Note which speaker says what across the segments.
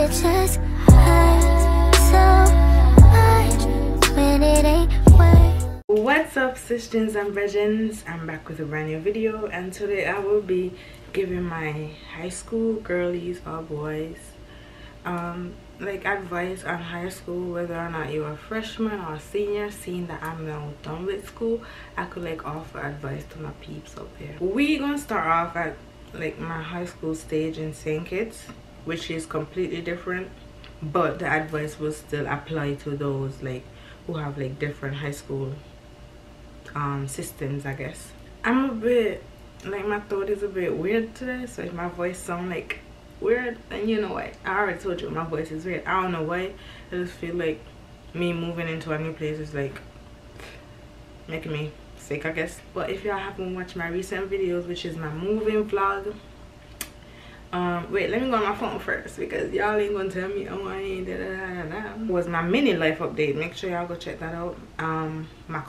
Speaker 1: it just hurts so much when it ain't worth.
Speaker 2: What's up, sisters and virgins? I'm back with a brand new video, and today I will be giving my high school girlies or boys like advice on high school, whether or not you're a freshman or a senior. Seeing that I'm now done with school, I could like offer advice to my peeps out there. We gonna start off at like my high school stage in St. Kitts, which is completely different, but the advice will still apply to those like who have like different high school systems, I guess. I'm a bit like, my throat is a bit weird today, so if my voice sound like weird, and you know what, I already told you my voice is weird. I don't know why, I just feel like me moving into a new place is like making me sick, I guess. But if y'all haven't watched my recent videos, which is my moving vlog, wait, let me go on my phone first, because y'all ain't gonna tell me, oh, I ain't was my mini life update. Make sure y'all go check that out. My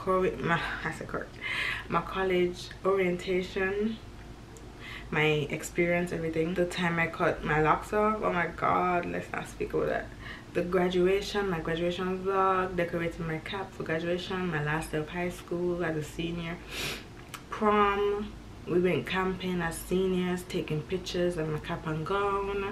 Speaker 2: college orientation, my experience, everything. The time I cut my locks off, oh my god, let's not speak about that. The graduation, my graduation vlog, decorating my cap for graduation, my last day of high school as a senior, prom, we went camping as seniors, taking pictures of my cap and gown,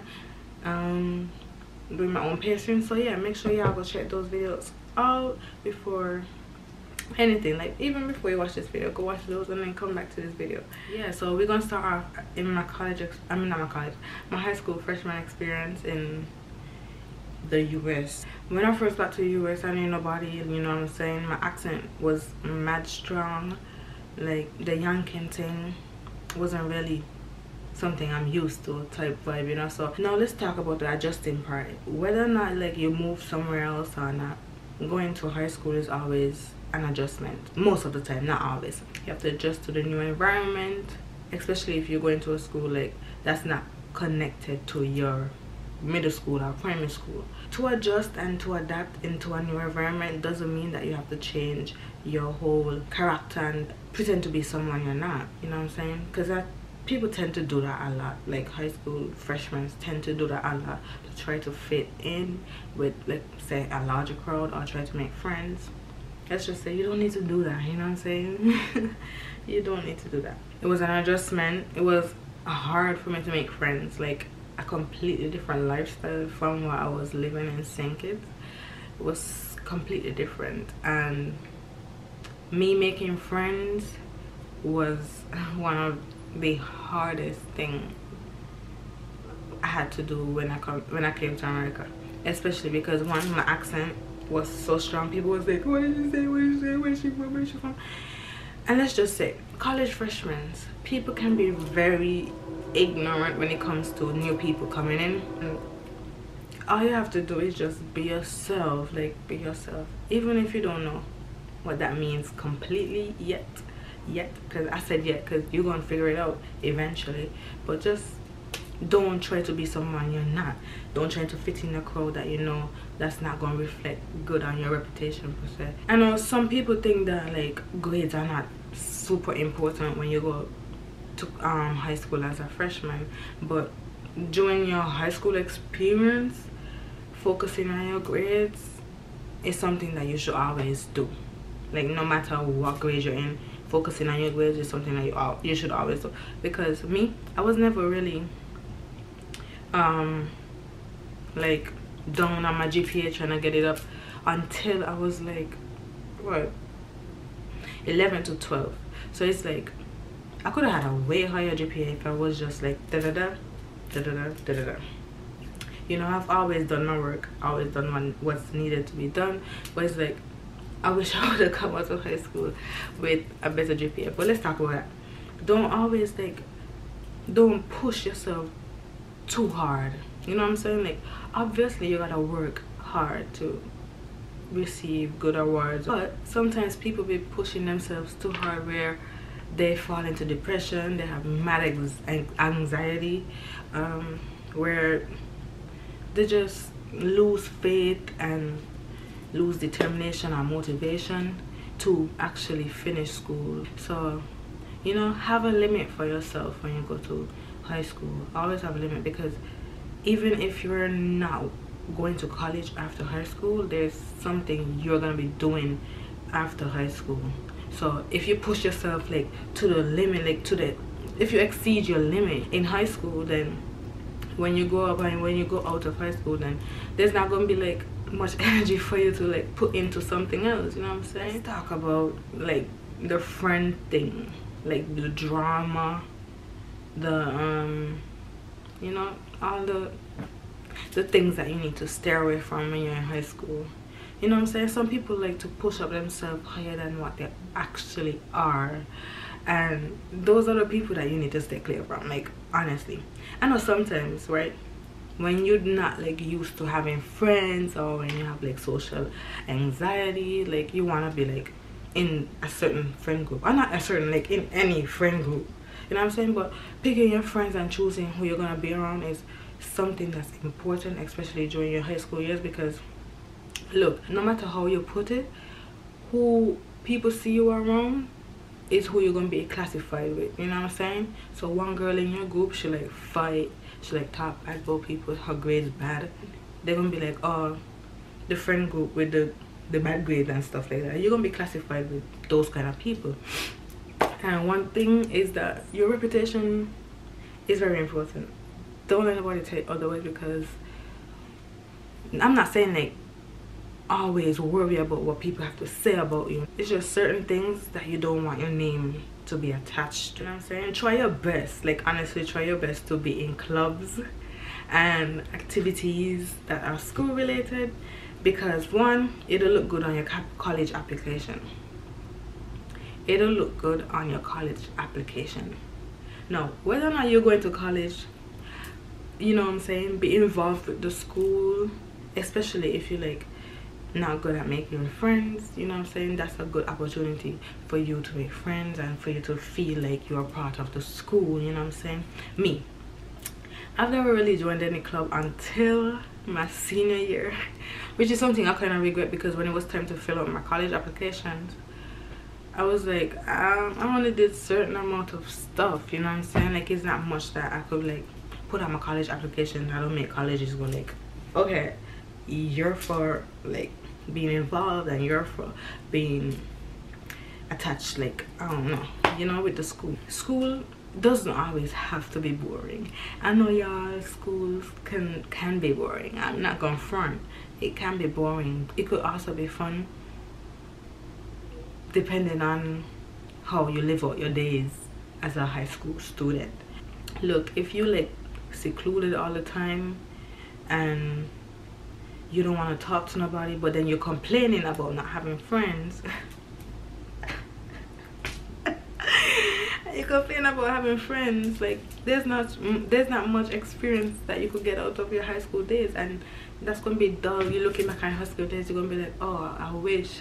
Speaker 2: doing my own pacing. So yeah, make sure y'all go check those videos out before anything, like even before you watch this video, go watch those and then come back to this video. Yeah, so we're gonna start off in my college, my high school freshman experience in the US. When I first got to the US, I didn't know nobody, you know what I'm saying. My accent was mad strong, like the yanking thing wasn't really something I'm used to type vibe, you know. So now let's talk about the adjusting part. Whether or not like you move somewhere else or not, going to high school is always an adjustment. Most of the time, not always. You have to adjust to the new environment, especially if you're going to a school like that's not connected to your middle school or primary school. To adjust and to adapt into a new environment doesn't mean that you have to change your whole character and pretend to be someone you're not, you know what I'm saying? Because people tend to do that a lot. Like high school freshmen tend to do that a lot, to try to fit in with, like, say a larger crowd or try to make friends. Let's just say you don't need to do that, you know what I'm saying? You don't need to do that. It was an adjustment. It was hard for me to make friends, like a completely different lifestyle from what I was living in St. Kitts. It was completely different, and me making friends was one of the hardest thing I had to do when I came to America, especially because one, my accent was so strong. People was like, what did you say, what did you say, where's she from, where's she from? And let's just say, college freshmen, people can be very ignorant when it comes to new people coming in, and all you have to do is just be yourself. Like, be yourself, even if you don't know what that means completely yet, because I said yet because you're gonna figure it out eventually. But just don't try to be someone you're not. Don't try to fit in a crowd that you know that's not gonna reflect good on your reputation per se. I know some people think that like grades are not super important when you go to high school as a freshman, but during your high school experience, focusing on your grades is something that you should always do. Like, no matter what grade you're in, focusing on your grades is something that you should always do. Because me, I was never really like down on my GPA trying to get it up until I was like, what, 11 to 12. So it's like I could have had a way higher GPA if I was just like da da da da da da da da. You know, I've always done my work, always done what's needed to be done. But it's like, I wish I would have come out of high school with a better GPA. But let's talk about that. Don't push yourself too hard. You know what I'm saying? Like, obviously you gotta work hard to receive good awards, but sometimes people be pushing themselves too hard where they fall into depression, they have mad anxiety, where they just lose faith and lose determination or motivation to actually finish school. So, you know, have a limit for yourself when you go to high school. Always have a limit, because even if you're not going to college after high school, there's something you're gonna be doing after high school. So if you push yourself like to the limit, like if you exceed your limit in high school, then when you go up and when you go out of high school, then there's not gonna be like much energy for you to like put into something else, you know what I'm saying? Let's talk about like the friend thing, like the drama, the you know, all the things that you need to stay away from when you're in high school. You know what I'm saying? Some people like to push up themselves higher than what they actually are, and those are the people that you need to stay clear from. Like, honestly, I know sometimes, right, when you're not like used to having friends, or when you have like social anxiety, like you want to be like in a certain friend group, or not a certain, like in any friend group, you know what I'm saying? But picking your friends and choosing who you're gonna be around is something that's important, especially during your high school years, because look, no matter how you put it, who people see you around is who you're gonna be classified with, you know what I'm saying? So one girl in your group, she like fight, she like talk bad about people, her grades bad, they're gonna be like, oh, the friend group with the bad grades and stuff like that. You're gonna be classified with those kind of people. And one thing is that your reputation is very important. Don't let anybody tell you otherwise, because I'm not saying like always worry about what people have to say about you. It's just certain things that you don't want your name to be attached to, you know what I'm saying? Try your best, like honestly try your best to be in clubs and activities that are school related, because one, it'll look good on your college application. It'll look good on your college application. Now, whether or not you're going to college, you know what I'm saying, be involved with the school, especially if you like not good at making friends, you know what I'm saying? That's a good opportunity for you to make friends and for you to feel like you're part of the school, you know what I'm saying? Me, I've never really joined any club until my senior year, which is something I kind of regret, because when it was time to fill out my college applications, I was like, I only did certain amount of stuff, you know what I'm saying? Like, it's not much that I could like put on my college application. I don't make colleges go like, okay, you're for like being involved and you're for being attached, like I don't know, you know, with the school doesn't always have to be boring. I know y'all, schools can be boring. I'm not gonna front, it can be boring. It could also be fun, depending on how you live out your days as a high school student. Look, if you like secluded all the time and you don't want to talk to nobody, but then you're complaining about not having friends, you complain about having friends, like there's not much experience that you could get out of your high school days, and that's gonna be dull. You're looking back at high school days, you're gonna be like, oh, I wish.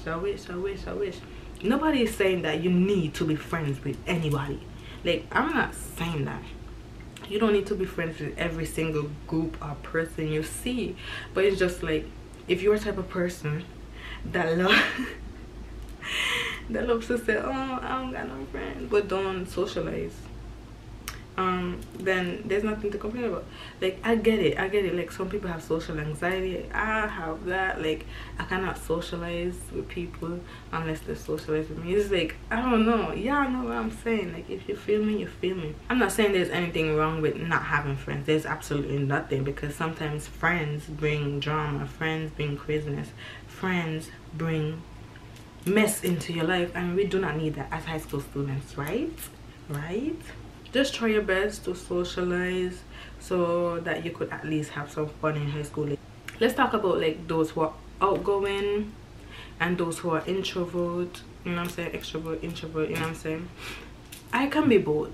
Speaker 2: Nobody is saying that you need to be friends with anybody. Like, I'm not saying that you don't need to be friends with every single group or person you see, but it's just like, if you're a type of person that that loves to say, oh, I don't got no friends, but don't socialize, then there's nothing to complain about. Like, I get it, like some people have social anxiety. I have that. Like, I cannot socialize with people unless they socialize with me. It's like, I don't know, y'all know what I'm saying. Like, if you feel me, you feel me. I'm not saying there's anything wrong with not having friends. There's absolutely nothing, because sometimes friends bring drama, friends bring craziness, friends bring mess into your life, and we do not need that as high school students, right? Just try your best to socialize so that you could at least have some fun in high school. Let's talk about like those who are outgoing and those who are introvert, you know what I'm saying, extrovert, introvert, you know what I'm saying. I can be both.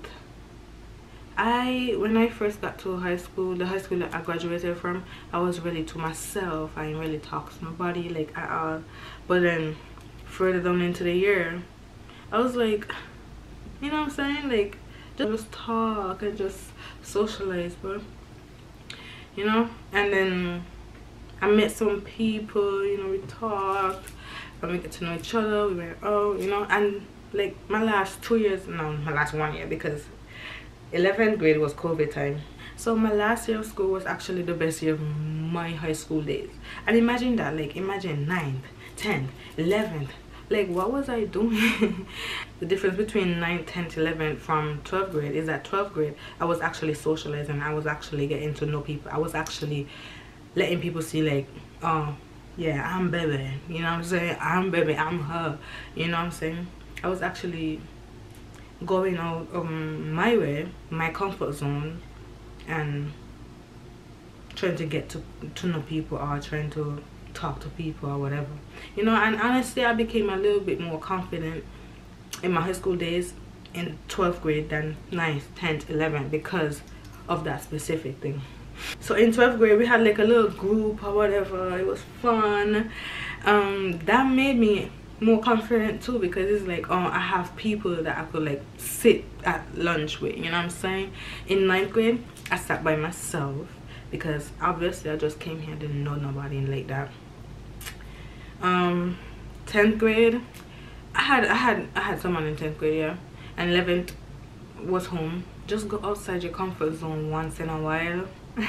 Speaker 2: When I first got to high school, the high school that I graduated from, I was really to myself. I didn't really talk to nobody like at all. But then further down into the year, I was like, you know what I'm saying, like just talk and just socialize, bro, you know. And then I met some people, you know, we talked and we get to know each other, we went out, you know. And like my last 2 years, no, my last 1 year, because 11th grade was COVID time, So my last year of school was actually the best year of my high school days. And imagine that, like imagine 9th, 10th, 11th. Like what was I doing? The difference between 9th, 10th, 11th from 12th grade is that 12th grade I was actually socializing. I was actually getting to know people. I was actually letting people see like, oh yeah, I'm baby, you know what I'm saying? I'm baby, I'm her, you know what I'm saying? I was actually going out of my way, my comfort zone, and trying to get to know people, or trying to talk to people or whatever, you know. And honestly, I became a little bit more confident in my high school days in 12th grade than 9th, 10th, 11th because of that specific thing. So in 12th grade we had like a little group or whatever. It was fun. That made me more confident too, because it's like, oh, I have people that I could like sit at lunch with, you know what I'm saying? In 9th grade I sat by myself because obviously I just came here, didn't know nobody like that. 10th grade I had someone in 10th grade, yeah. And 11th was home. Just go outside your comfort zone once in a while.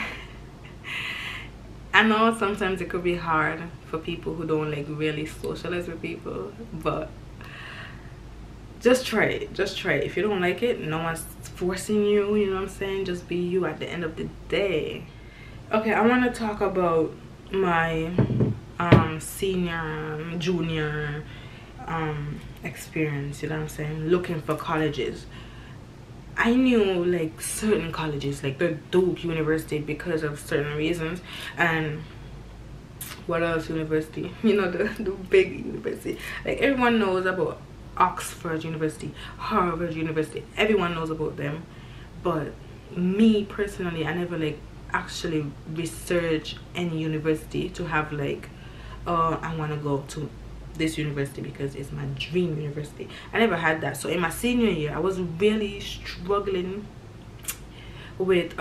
Speaker 2: I know sometimes it could be hard for people who don't like really socialize with people, but just try it. Just try it. If you don't like it, no one's forcing you, you know what I'm saying? Just be you at the end of the day. Okay, I want to talk about my senior, junior experience, you know what I'm saying? Looking for colleges. I knew like certain colleges, like the Duke University, because of certain reasons. And what else university? You know, the big university. Like everyone knows about Oxford University, Harvard University. Everyone knows about them. But me personally, I never like actually research any university to have like, I want to go to this university because it's my dream university. I never had that. So in my senior year I was really struggling with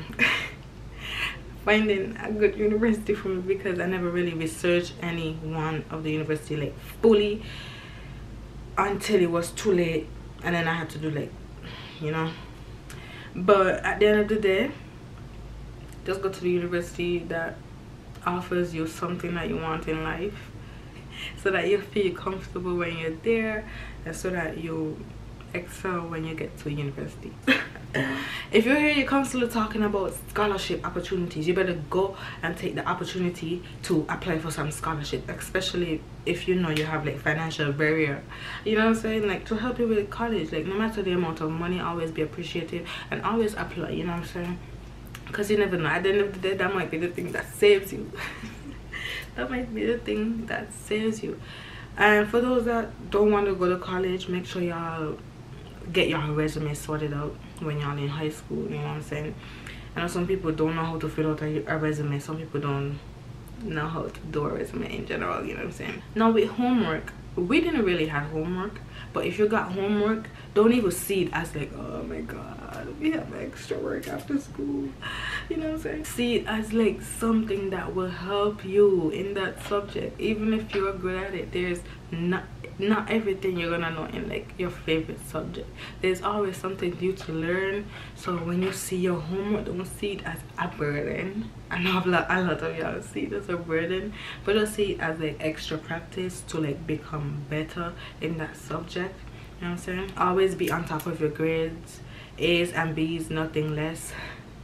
Speaker 2: finding a good university for me, because I never really researched any one of the university like fully until it was too late, and then I had to do like, you know. But at the end of the day, just go to the university that offers you something that you want in life, so that you feel comfortable when you're there, and so that you excel when you get to university. If you hear your counselor talking about scholarship opportunities, you better go and take the opportunity to apply for some scholarship, especially if you know you have like financial barrier, you know what I'm saying? Like to help you with college, like no matter the amount of money, always be appreciative and always apply, you know what I'm saying? Because you never know, at the end of the day, that might be the thing that saves you. That might be the thing that saves you. And for those that don't want to go to college, make sure y'all get your resume sorted out when y'all in high school, you know what I'm saying? I know some people don't know how to fill out a resume. Some people don't know how to do a resume in general, you know what I'm saying? Now with homework, we didn't really have homework, but if you got homework, don't even see it as like, oh my god, we have extra work after school, you know what I'm saying? See it as like something that will help you in that subject. Even if you're good at it, there's not everything you're gonna know in like your favorite subject. There's always something new to learn. So when you see your homework, don't see it as a burden. I know a lot of y'all see it as a burden, but just see it as like extra practice to like become better in that subject, you know what I'm saying? Always be on top of your grades. A's and B's, nothing less.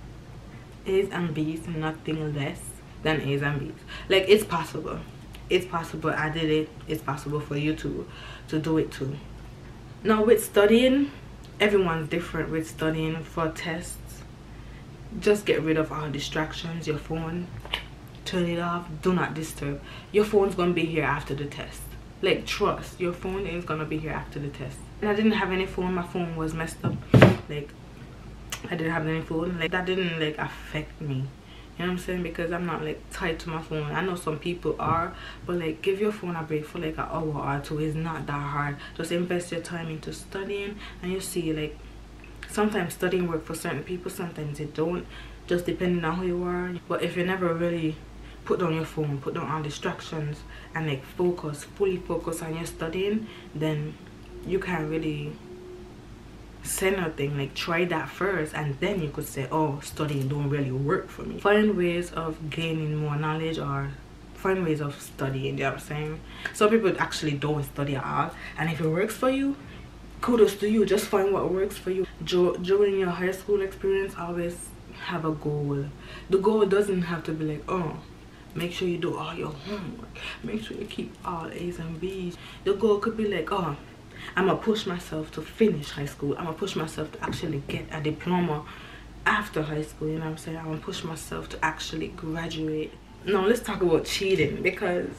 Speaker 2: A's and B's, nothing less than A's and B's. Like it's possible. It's possible. I did it. It's possible for you to do it too. Now with studying, everyone's different with studying for tests. Just get rid of all distractions. Your phone, turn it off. Do not disturb. Your phone's gonna be here after the test. Like trust, your phone is gonna be here after the test. And I didn't have any phone. My phone was messed up. Like I didn't have any phone. Like that didn't like affect me. You know what I'm saying? Because I'm not like tied to my phone. I know some people are, but like give your phone a break for like an hour or two. It's not that hard. Just invest your time into studying, and you see like sometimes studying work for certain people, sometimes it don't, just depending on who you are. But if you never really put down your phone, put down all distractions, and like focus, fully focus on your studying, then you can't really say nothing. Like, try that first, and then you could say, oh, studying don't really work for me. Find ways of gaining more knowledge, or find ways of studying. You know what I'm saying? Some people actually don't study at all, and if it works for you, kudos to you. Just find what works for you. During your high school experience, always have a goal. The goal doesn't have to be like, oh, make sure you do all your homework, make sure you keep all A's and B's. The goal could be like, oh, I'm gonna push myself to finish high school. I'm gonna push myself to actually get a diploma after high school. You know what I'm saying? I'm gonna push myself to actually graduate. Now let's talk about cheating, because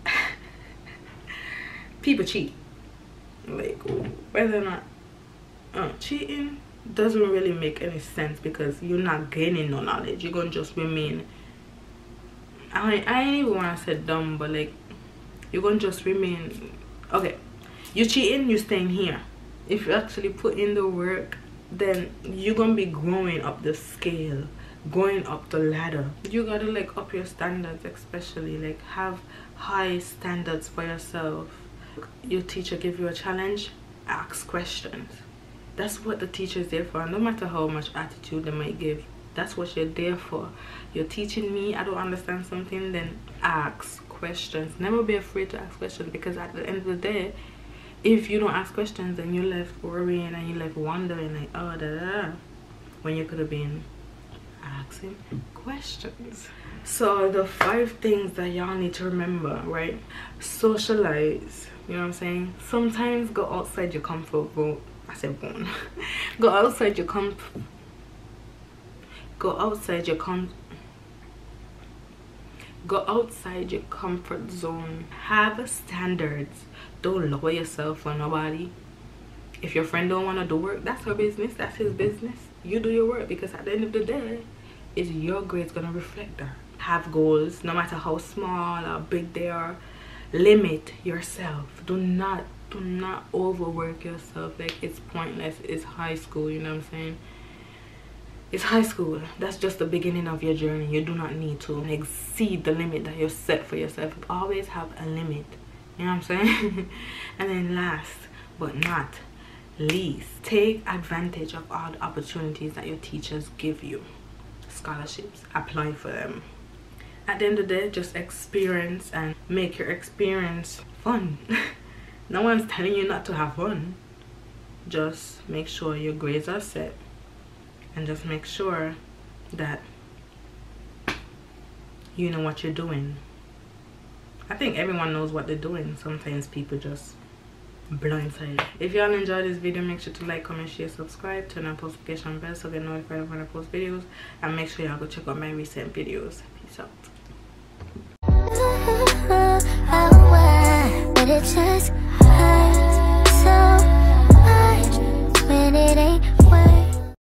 Speaker 2: people cheat. Like, whether or not cheating doesn't really make any sense, because you're not gaining no knowledge. You're gonna just remain, I ain't even wanna say dumb, but like, you're gonna just remain, okay, you cheating, you staying here. If you actually put in the work, then you're gonna be growing up the scale, going up the ladder. You gotta like up your standards, especially like have high standards for yourself. Your teacher give you a challenge, ask questions. That's what the teacher is there for. No matter how much attitude they might give, that's what you're there for. You're teaching me, I don't understand something, then ask questions. Never be afraid to ask questions, because at the end of the day, if you don't ask questions, then you're left worrying and you're left wondering like, oh, when you could have been asking questions. So the 5 things that y'all need to remember, right? Socialize, you know what I'm saying? Sometimes go outside your comfort zone. I said bone. Go outside your comfort zone. Have standards. Don't lower yourself for nobody. If your friend don't want to do work, that's her business, that's his business. You do your work, because at the end of the day, it's your grades gonna reflect that. Have goals, no matter how small or big they are. Limit yourself. Do not overwork yourself. Like, it's pointless. It's high school, you know what I'm saying? It's high school. That's just the beginning of your journey. You do not need to exceed the limit that you set for yourself. Always have a limit, you know what I'm saying? And then last but not least, take advantage of all the opportunities that your teachers give you. Scholarships, apply for them. At the end of the day, just experience and make your experience fun. No one's telling you not to have fun. Just make sure your grades are set, and just make sure that you know what you're doing. I think everyone knows what they're doing. Sometimes people just blindsided. If y'all enjoyed this video, make sure to like, comment, share, subscribe, turn on notification bell so get notified when I post videos, and make sure y'all go check out my recent videos. Peace out.
Speaker 1: But it just